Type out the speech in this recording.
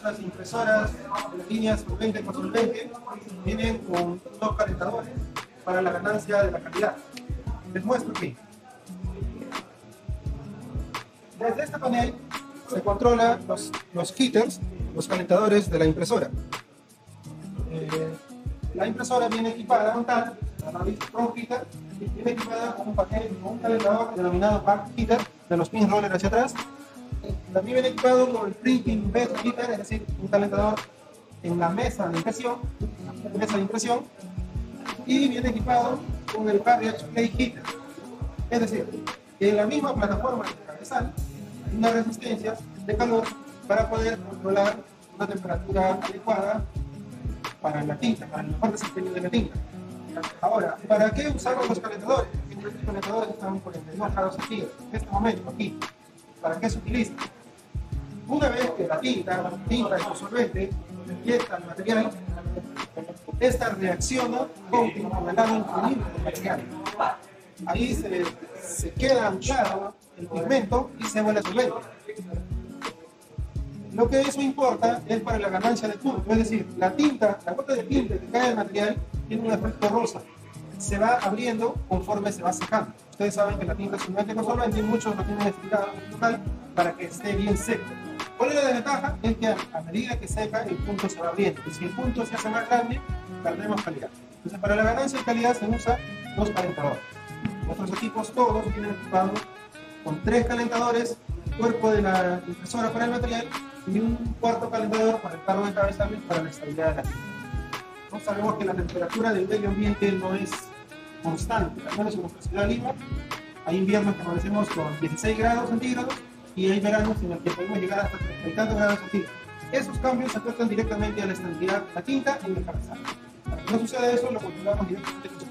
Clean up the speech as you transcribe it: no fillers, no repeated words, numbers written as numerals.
nuestras impresoras de la línea solvente con solvente vienen con dos calentadores para la ganancia de la calidad. Les muestro aquí. Desde este panel se controla los heaters, los calentadores de la impresora. La impresora viene equipada con tal, la nariz Pro Heater, viene equipada con un panel, con un calentador denominado Back Heater, de los pin roller hacia atrás. También viene equipado con el Printing Bed Heater, es decir, un calentador en la mesa de impresión, y viene equipado con el Carriage Plate Heater, es decir, que en la misma plataforma de cabezal hay una resistencia de calor para poder controlar una temperatura adecuada para la tinta, para el mejor desempeño de la tinta. Ahora, ¿para qué usamos los calentadores? Estos calentadores están por 42 grados centígrados. En este momento, aquí, ¿para qué se utiliza? Una vez que la tinta y su solvente inyecta el material, esta reacciona con el lado influido del material. Ahí se queda anclado el pigmento y se vuelve solvente. Lo que eso importa es para la ganancia de punto, es decir, la gota de tinta que cae del material tiene un efecto rosa, se va abriendo conforme se va secando. Ustedes saben que la tinta es un método solvente y muchos lo tienen estirado total para que esté bien seco. ¿Cuál es la desventaja? Es que a medida que seca el punto se va abriendo, y si el punto se hace más grande, perdemos calidad. Entonces, para la ganancia de calidad se usa dos calentadores. Nuestros equipos todos vienen equipados con 3 calentadores, el cuerpo de la impresora para el material y un cuarto calentador para el carro de cabezales para la estabilidad de la tinta. No sabemos que la temperatura del medio ambiente no es constante, al menos en nuestra ciudad de Lima. Hay inviernos que amanecemos con 16 grados centígrados y hay veranos en los que podemos llegar hasta 30 y tantos grados centígrados. Esos cambios se afectan directamente a la estabilidad de la tinta y el cabezal. Para que no suceda eso, lo controlamos directamente con